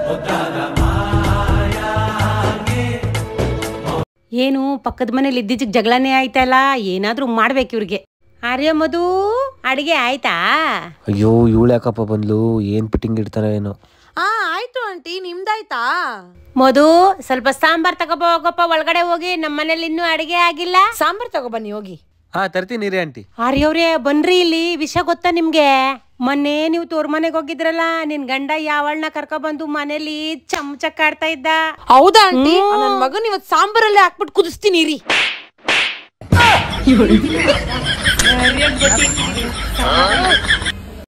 ಏನು ಪಕ್ಕದ ಮನೇಲಿ ಇದ್ದಿದ್ದಕ್ಕೆ ಜಗಳನೇ ಆಯ್ತಲ್ಲ, ಏನಾದ್ರೂ ಮಾಡ್ಬೇಕು ಇವ್ರಿಗೆ. ಆರ್ಯ ಮಧು ಅಡಿಗೆ ಆಯ್ತಾ? ಅಯ್ಯೋ ಇವಳು ಯಾಕಪ್ಪ ಬಂದ್ಲು, ಏನ್ ಪಿಟ್ಟಿಂಗ್ ಇಡ್ತಾರ ಏನೋ. ಆಯ್ತು ಆಂಟಿ, ನಿಮ್ದಾಯ್ತಾ? ಮಧು ಸ್ವಲ್ಪ ಸಾಂಬಾರ್ ತಗೋಬೋಗಪ್ಪ, ಒಳಗಡೆ ಹೋಗಿ. ನಮ್ಮ ಮನೇಲಿ ಇನ್ನೂ ಅಡಿಗೆ ಆಗಿಲ್ಲ. ಸಾಂಬಾರ್ ತಗೋಬನ್ನಿ ಹೋಗಿ. ತರ್ತೀನಿ ರೀ ಆಂಟಿ. ಆರ್ಯವ್ರೆ ಬನ್ರಿ, ಇಲ್ಲಿ ವಿಷಯ ಗೊತ್ತಾ ನಿಮ್ಗೆ? ಮೊನ್ನೆ ನೀವು ತೋರ್ ಮನೆಗೆ ಹೋಗಿದ್ರಲ್ಲ, ನಿನ್ ಗಂಡ ಯಾವಳನ್ನ ಕರ್ಕ ಬಂದು ಮನೇಲಿ ಚಮಚಕ್ ಆಡ್ತಾ ಇದ್ದ. ಹೌದಾ ಆಂಟಿ? ನನ್ ಮಗನ್ ಇವತ್ ಸಾಂಬಾರಲ್ಲೇ ಹಾಕ್ಬಿಟ್ಟು ಕುದಿಸ್ತೀನಿ ರೀ.